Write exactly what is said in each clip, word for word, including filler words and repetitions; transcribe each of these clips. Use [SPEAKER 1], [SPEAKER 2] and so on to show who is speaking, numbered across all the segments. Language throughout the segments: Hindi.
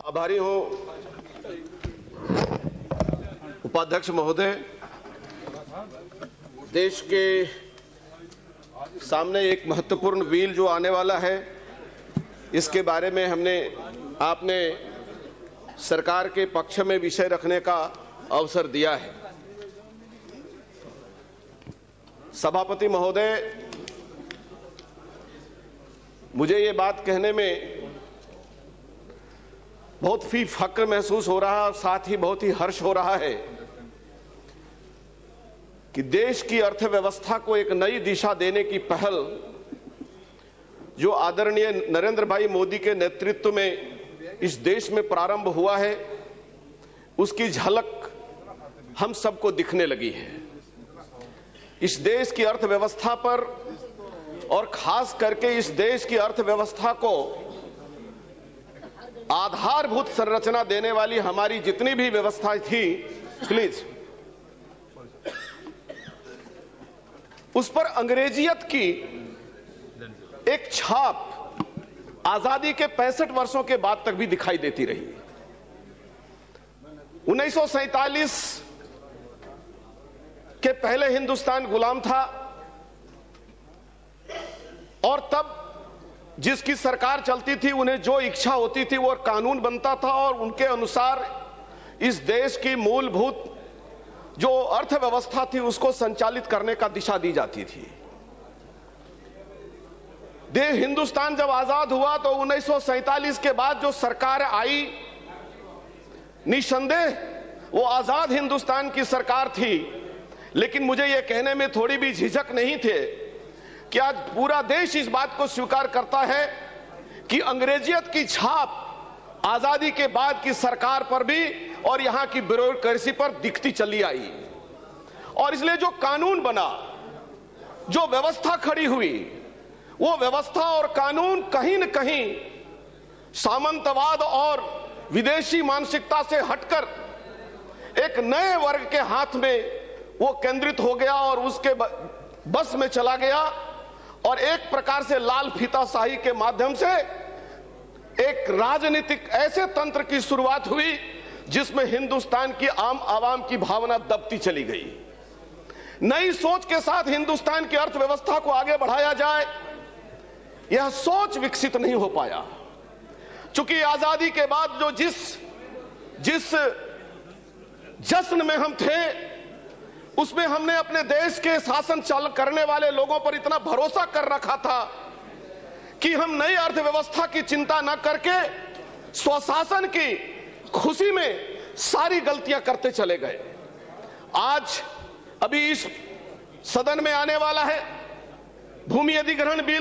[SPEAKER 1] आभारी हूं उपाध्यक्ष महोदय। देश के सामने एक महत्वपूर्ण बिल जो आने वाला है, इसके बारे में हमने आपने सरकार के पक्ष में विषय रखने का अवसर दिया है। सभापति महोदय, मुझे ये बात कहने में बहुत ही फक्र महसूस हो रहा है और साथ ही बहुत ही हर्ष हो रहा है कि देश की अर्थव्यवस्था को एक नई दिशा देने की पहल जो आदरणीय नरेंद्र भाई मोदी के नेतृत्व में इस देश में प्रारंभ हुआ है, उसकी झलक हम सबको दिखने लगी है। इस देश की अर्थव्यवस्था पर और खास करके इस देश की अर्थव्यवस्था को आधारभूत संरचना देने वाली हमारी जितनी भी व्यवस्थाएं थी, प्लीज, उस पर अंग्रेजियत की एक छाप आजादी के पैंसठ वर्षों के बाद तक भी दिखाई देती रही। उन्नीस सौ सैतालीस के पहले हिंदुस्तान गुलाम था और तब जिसकी सरकार चलती थी, उन्हें जो इच्छा होती थी वो कानून बनता था और उनके अनुसार इस देश की मूलभूत जो अर्थव्यवस्था थी उसको संचालित करने का दिशा दी जाती थी। देश हिंदुस्तान जब आजाद हुआ तो उन्नीस सौ सैतालीस के बाद जो सरकार आई, निसंदेह वो आजाद हिंदुस्तान की सरकार थी, लेकिन मुझे ये कहने में थोड़ी भी झिझक नहीं थे कि आज पूरा देश इस बात को स्वीकार करता है कि अंग्रेजियत की छाप आजादी के बाद की सरकार पर भी और यहां की ब्यूरोक्रेसी पर दिखती चली आई। और इसलिए जो कानून बना, जो व्यवस्था खड़ी हुई, वो व्यवस्था और कानून कहीं न कहीं सामंतवाद और विदेशी मानसिकता से हटकर एक नए वर्ग के हाथ में वो केंद्रित हो गया और उसके बस में चला गया और एक प्रकार से लाल फीताशाही के माध्यम से एक राजनीतिक ऐसे तंत्र की शुरुआत हुई जिसमें हिंदुस्तान की आम आवाम की भावना दबती चली गई। नई सोच के साथ हिंदुस्तान की अर्थव्यवस्था को आगे बढ़ाया जाए, यह सोच विकसित नहीं हो पाया। चूंकि आजादी के बाद जो जिस जिस जश्न में हम थे, उसमें हमने अपने देश के शासन चालन करने वाले लोगों पर इतना भरोसा कर रखा था कि हम नई अर्थव्यवस्था की चिंता न करके स्वशासन की खुशी में सारी गलतियां करते चले गए। आज अभी इस सदन में आने वाला है भूमि अधिग्रहण बिल।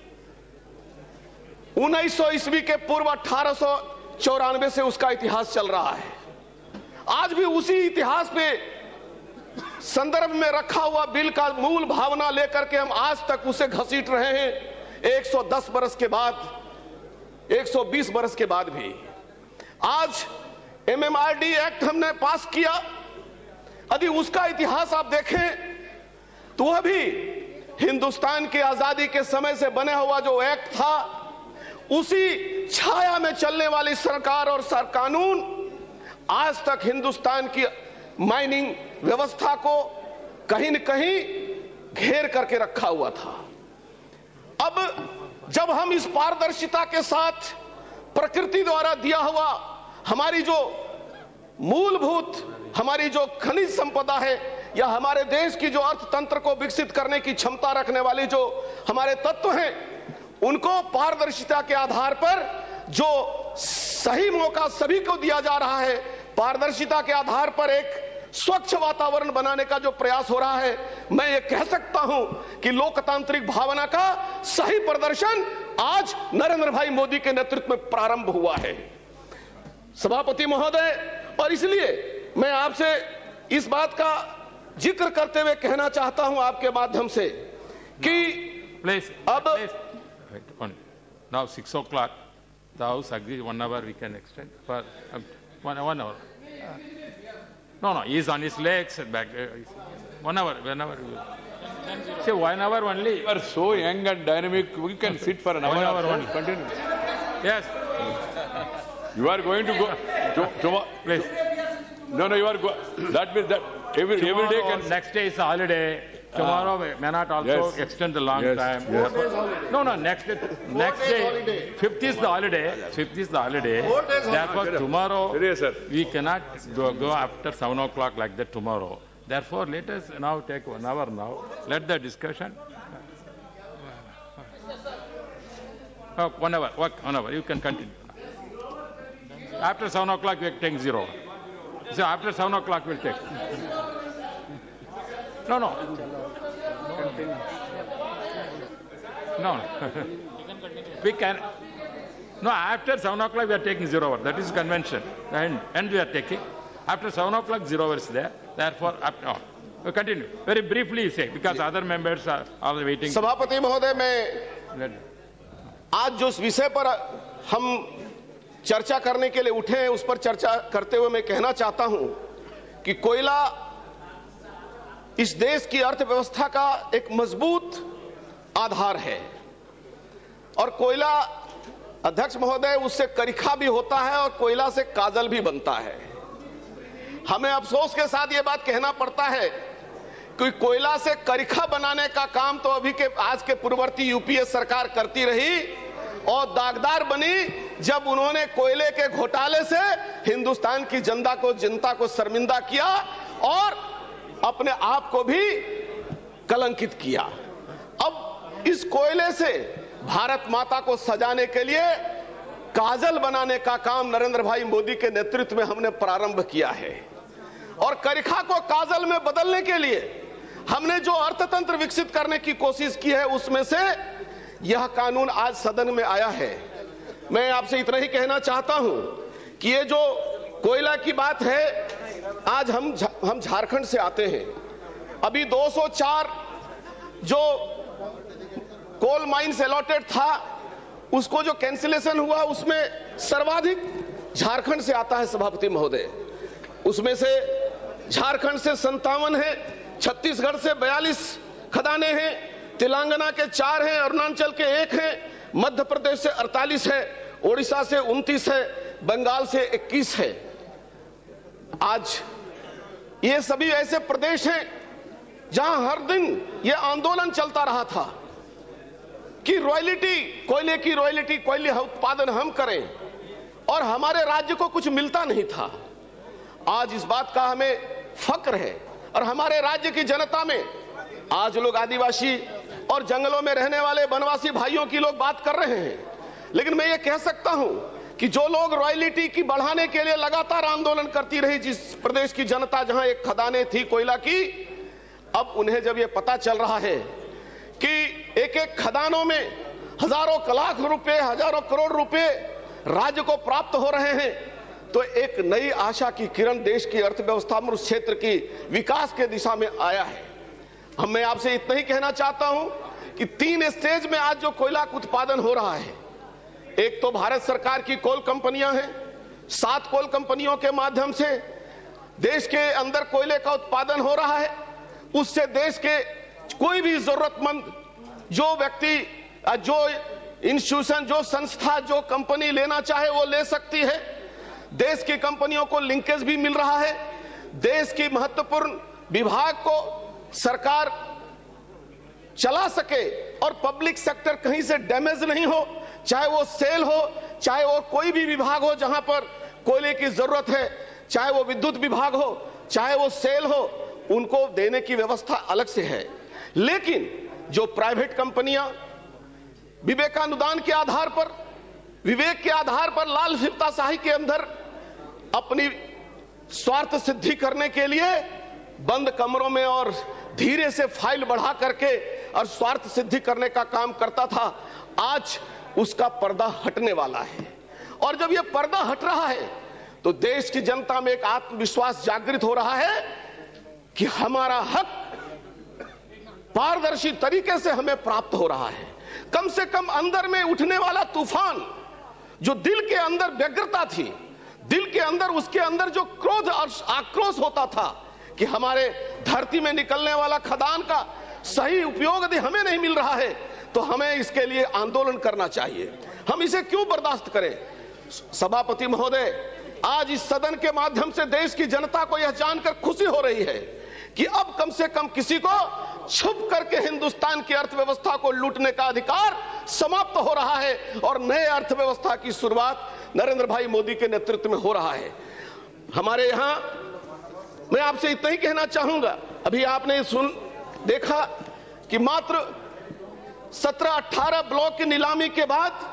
[SPEAKER 1] उन्नीस सौ ईस्वी के पूर्व अठारह सौ चौरानवे से उसका इतिहास चल रहा है। आज भी उसी इतिहास पे संदर्भ में रखा हुआ बिल का मूल भावना लेकर के हम आज तक उसे घसीट रहे हैं। एक सौ दस बरस के बाद, एक सौ बीस बरस के बाद भी आज एमएमआरडी एक्ट हमने पास किया। यदि उसका इतिहास आप देखें तो वह भी हिंदुस्तान की आजादी के समय से बने हुआ जो एक्ट था, उसी छाया में चलने वाली सरकार और सर कानून आज तक हिंदुस्तान की माइनिंग व्यवस्था को कहीं न कहीं घेर करके रखा हुआ था। अब जब हम इस पारदर्शिता के साथ प्रकृति द्वारा दिया हुआ हमारी जो मूलभूत हमारी जो खनिज संपदा है या हमारे देश की जो अर्थतंत्र को विकसित करने की क्षमता रखने वाली जो हमारे तत्व हैं, उनको पारदर्शिता के आधार पर जो सही मौका सभी को दिया जा रहा है, पारदर्शिता के आधार पर एक स्वच्छ वातावरण बनाने का जो प्रयास हो रहा है, मैं ये कह सकता हूं कि लोकतांत्रिक भावना का सही प्रदर्शन आज नरेंद्र भाई मोदी के नेतृत्व में प्रारंभ हुआ है। सभापति महोदय, और इसलिए मैं आपसे इस बात का जिक्र करते हुए कहना चाहता हूं आपके माध्यम से कि
[SPEAKER 2] please,
[SPEAKER 1] अब
[SPEAKER 2] please, now six o'clock, the house agrees one hour we can extend for um, one, one hour. Uh, no, no, he is on his legs back. Uh, one hour, one hour. See, one hour only.
[SPEAKER 3] You are so young and dynamic. We can sit for an hour.
[SPEAKER 2] One hour only.
[SPEAKER 3] Continue.
[SPEAKER 2] Yes.
[SPEAKER 3] You are going to go to, tomorrow.
[SPEAKER 2] Please.
[SPEAKER 3] No, no, you are go. That means that every
[SPEAKER 2] Tomorrow,
[SPEAKER 3] every day can.
[SPEAKER 2] next day is a holiday. Tomorrow may may not also
[SPEAKER 3] Yes.
[SPEAKER 2] extend the long
[SPEAKER 3] Yes,
[SPEAKER 2] time.
[SPEAKER 3] yes.
[SPEAKER 2] Therefore- No, no, next day, next day, fifth is the holiday, fifth is the holiday. Therefore, tomorrow,
[SPEAKER 3] Yes, sir.
[SPEAKER 2] we cannot go, go after seven o'clock like that tomorrow. Therefore, let us now take one hour now. Let the discussion. Oh, one hour, work, one hour, you can continue. After seven o'clock, we take zero. So after seven o'clock, we'll take. No, no. No, no. We can. No, after seven o'clock we are taking zero hour. That is convention. And, and we are taking. After seven o'clock zero hour is there. Therefore, after, oh, we continue. Very briefly say, because other members are, are waiting.
[SPEAKER 1] सभापति महोदय, मैं
[SPEAKER 2] Let-
[SPEAKER 1] आज जो विषय पर हम चर्चा करने के लिए उठे हैं उस पर चर्चा करते हुए मैं कहना चाहता हूं कि कोयला इस देश की अर्थव्यवस्था का एक मजबूत आधार है और कोयला, अध्यक्ष महोदय, उससे करिखा भी होता है और कोयला से काजल भी बनता है। हमें अफसोस के साथ ये बात कहना पड़ता है कि कोयला से करिखा बनाने का काम तो अभी के आज के पूर्ववर्ती यूपीए सरकार करती रही और दागदार बनी जब उन्होंने कोयले के घोटाले से हिंदुस्तान की जनता को जनता को शर्मिंदा किया और अपने आप को भी कलंकित किया। अब इस कोयले से भारत माता को सजाने के लिए काजल बनाने का काम नरेंद्र भाई मोदी के नेतृत्व में हमने प्रारंभ किया है और करिखा को काजल में बदलने के लिए हमने जो अर्थतंत्र विकसित करने की कोशिश की है उसमें से यह कानून आज सदन में आया है। मैं आपसे इतना ही कहना चाहता हूं कि ये जो कोयला की बात है, आज हम हम झारखंड से आते हैं। अभी दो सौ चार जो कोल माइंस अलॉटेड था उसको जो कैंसिलेशन हुआ उसमें सर्वाधिक झारखंड से आता है सभापति महोदय। उसमें से झारखंड से संतावन है, छत्तीसगढ़ से बयालीस खदानें हैं, तेलंगाना के चार हैं, अरुणाचल के एक हैं, मध्य प्रदेश से अड़तालीस है, ओडिशा से उनतीस है, बंगाल से इक्कीस है। आज ये सभी ऐसे प्रदेश हैं जहां हर दिन ये आंदोलन चलता रहा था कि रॉयल्टी, कोयले की रॉयल्टी, कोयले उत्पादन हम करें और हमारे राज्य को कुछ मिलता नहीं था। आज इस बात का हमें फक्र है और हमारे राज्य की जनता में आज लोग आदिवासी और जंगलों में रहने वाले वनवासी भाइयों की लोग बात कर रहे हैं, लेकिन मैं ये कह सकता हूं कि जो लोग रॉयल्टी की बढ़ाने के लिए लगातार आंदोलन करती रही, जिस प्रदेश की जनता जहां एक खदानें थी कोयला की, अब उन्हें जब ये पता चल रहा है कि एक एक खदानों में हजारों लाख रुपए, हजारों करोड़ रुपए राज्य को प्राप्त हो रहे हैं, तो एक नई आशा की किरण देश की अर्थव्यवस्था में उस क्षेत्र की विकास के दिशा में आया है। हम मैं आपसे इतना ही कहना चाहता हूं कि तीन स्टेज में आज जो कोयला का उत्पादन हो रहा है, एक तो भारत सरकार की कोल कंपनियां हैं, सात कोल कंपनियों के माध्यम से देश के अंदर कोयले का उत्पादन हो रहा है। उससे देश के कोई भी जरूरतमंद जो व्यक्ति, जो इंस्टीट्यूशन, जो संस्था, जो कंपनी लेना चाहे वो ले सकती है। देश की कंपनियों को लिंकेज भी मिल रहा है। देश की महत्वपूर्ण विभाग को सरकार चला सके और पब्लिक सेक्टर कहीं से डैमेज नहीं हो, चाहे वो सेल हो, चाहे वो कोई भी विभाग हो जहां पर कोयले की जरूरत है, चाहे वो विद्युत विभाग हो, चाहे वो सेल हो, उनको देने की व्यवस्था अलग से है। लेकिन जो प्राइवेट कंपनियां विवेकानुदान के आधार पर, विवेक के आधार पर लाल फिरताशाही के अंदर अपनी स्वार्थ सिद्धि करने के लिए बंद कमरों में और धीरे से फाइल बढ़ा करके और स्वार्थ सिद्धि करने का काम करता था, आज उसका पर्दा हटने वाला है। और जब यह पर्दा हट रहा है तो देश की जनता में एक आत्मविश्वास जागृत हो रहा है कि हमारा हक पारदर्शी तरीके से हमें प्राप्त हो रहा है। कम से कम अंदर में उठने वाला तूफान, जो दिल के अंदर व्यग्रता थी, दिल के अंदर, उसके अंदर जो क्रोध और आक्रोश होता था कि हमारे धरती में निकलने वाला खदान का सही उपयोग यदि हमें नहीं मिल रहा है तो हमें इसके लिए आंदोलन करना चाहिए। हम इसे क्यों बर्दाश्त करें? सभापति महोदय, आज इस सदन के माध्यम से देश की जनता को यह जानकर खुशी हो रही है कि अब कम से कम किसी को छुप करके हिंदुस्तान की अर्थव्यवस्था को लूटने का अधिकार समाप्त हो रहा है और नए अर्थव्यवस्था की शुरुआत नरेंद्र भाई मोदी के नेतृत्व में हो रहा है। हमारे यहां मैं आपसे इतना ही कहना चाहूंगा, अभी आपने सुन देखा कि मात्र सत्रह अठारह ब्लॉक की नीलामी के बाद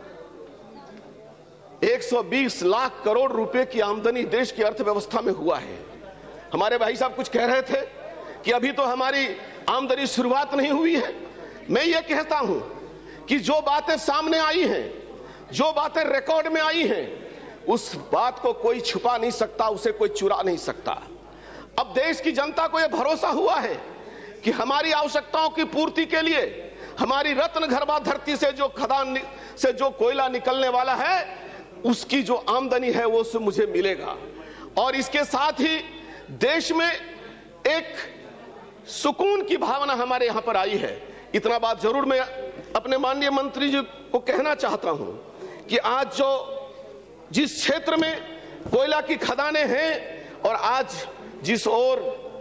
[SPEAKER 1] एक सौ बीस लाख करोड़ रुपए की आमदनी देश की अर्थव्यवस्था में हुआ है। हमारे भाई साहब कुछ कह रहे थे कि अभी तो हमारी आमदनी शुरुआत नहीं हुई है। मैं ये कहता हूं कि जो बातें सामने आई हैं, जो बातें रिकॉर्ड में आई हैं, उस बात को कोई छुपा नहीं सकता, उसे कोई चुरा नहीं सकता। अब देश की जनता को यह भरोसा हुआ है कि हमारी आवश्यकताओं की पूर्ति के लिए हमारी रत्न गर्भा धरती से जो खदान से जो कोयला निकलने वाला है, उसकी जो आमदनी है वो उससे मुझे मिलेगा। और इसके साथ ही देश में एक सुकून की भावना हमारे यहां पर आई है। इतना बात जरूर मैं अपने माननीय मंत्री जी को कहना चाहता हूं कि आज जो जिस क्षेत्र में कोयला की खदानें हैं और आज जिस ओर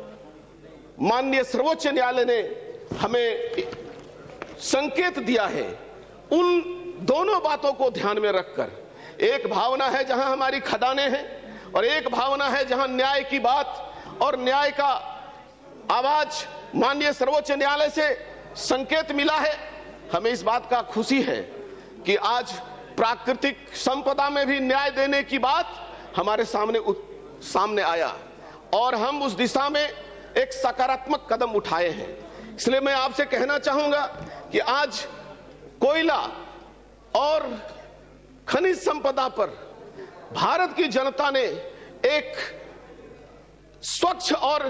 [SPEAKER 1] माननीय सर्वोच्च न्यायालय ने हमें संकेत दिया है, उन दोनों बातों को ध्यान में रखकर एक भावना है जहां हमारी खदानें हैं और एक भावना है जहां न्याय की बात और न्याय का आवाज माननीय सर्वोच्च न्यायालय से संकेत मिला है। हमें इस बात का खुशी है कि आज प्राकृतिक संपदा में भी न्याय देने की बात हमारे सामने सामने आया और हम उस दिशा में एक सकारात्मक कदम उठाए हैं। इसलिए मैं आपसे कहना चाहूंगा कि आज कोयला और खनिज संपदा पर भारत की जनता ने एक स्वच्छ और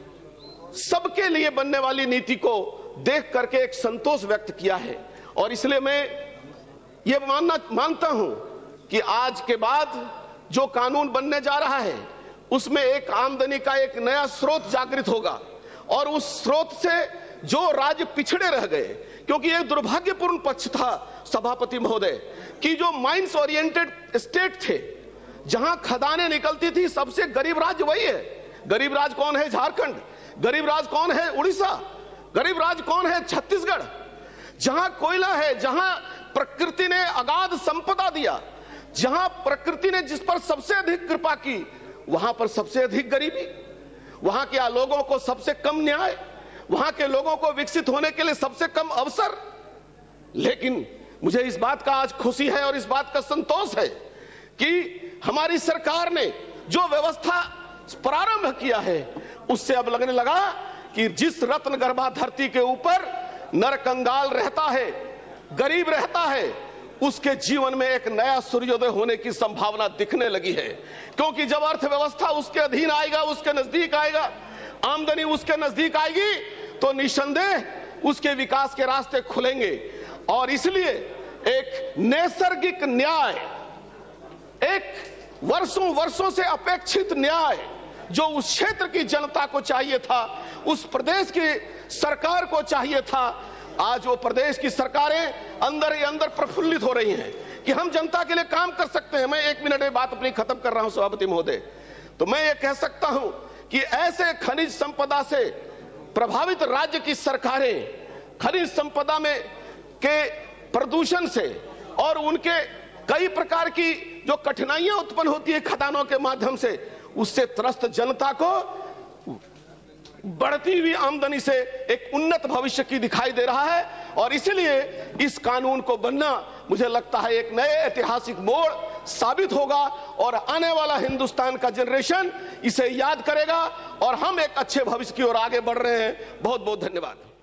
[SPEAKER 1] सबके लिए बनने वाली नीति को देख करके एक संतोष व्यक्त किया है। और इसलिए मैं ये मानना मानता हूं कि आज के बाद जो कानून बनने जा रहा है उसमें एक आमदनी का एक नया स्रोत जागृत होगा और उस स्रोत से जो राज्य पिछड़े रह गए, क्योंकि एक दुर्भाग्यपूर्ण पक्ष था सभापति महोदय कि जो माइंस ओरिएंटेड स्टेट थे, जहां खदानें निकलती थी, सबसे गरीब राज्य वही है। गरीब राज्य कौन है? झारखंड। गरीब राज्य कौन है? उड़ीसा। गरीब राज्य कौन है? छत्तीसगढ़। जहां कोयला है, जहां प्रकृति ने अगाध संपदा दिया, जहां प्रकृति ने जिस पर सबसे अधिक कृपा की, वहां पर सबसे अधिक गरीबी, वहां के लोगों को सबसे कम न्याय, वहां के लोगों को विकसित होने के लिए सबसे कम अवसर। लेकिन मुझे इस बात का आज खुशी है और इस बात का संतोष है कि हमारी सरकार ने जो व्यवस्था प्रारंभ किया है उससे अब लगने लगा कि जिस रत्न गर्भा धरती के ऊपर नरकंगाल रहता है, गरीब रहता है, उसके जीवन में एक नया सूर्योदय होने की संभावना दिखने लगी है। क्योंकि जब अर्थव्यवस्था उसके अधीन आएगा, उसके नजदीक आएगा, आमदनी उसके नजदीक आएगी, तो निसंदेह उसके विकास के रास्ते खुलेंगे। और इसलिए एक नैसर्गिक न्याय, एक वर्षों वर्षों से अपेक्षित न्याय जो उस क्षेत्र की जनता को चाहिए था, उस प्रदेश की सरकार को चाहिए था, आज वो प्रदेश की सरकारें अंदर ही अंदर प्रफुल्लित हो रही हैं कि हम जनता के लिए काम कर सकते हैं। मैं एक मिनट में बात अपनी खत्म कर रहा हूं सभापति महोदय। तो मैं ये कह सकता हूं कि ऐसे खनिज संपदा से प्रभावित राज्य की सरकारें खनिज संपदा में के प्रदूषण से और उनके कई प्रकार की जो कठिनाइयां उत्पन्न होती है खदानों के माध्यम से, उससे त्रस्त जनता को बढ़ती हुई आमदनी से एक उन्नत भविष्य की दिखाई दे रहा है। और इसलिए इस कानून को बनना मुझे लगता है एक नए ऐतिहासिक मोड़ साबित होगा और आने वाला हिंदुस्तान का जनरेशन इसे याद करेगा और हम एक अच्छे भविष्य की ओर आगे बढ़ रहे हैं। बहुत बहुत धन्यवाद।